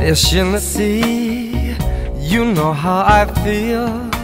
fish in the sea. You know how I feel.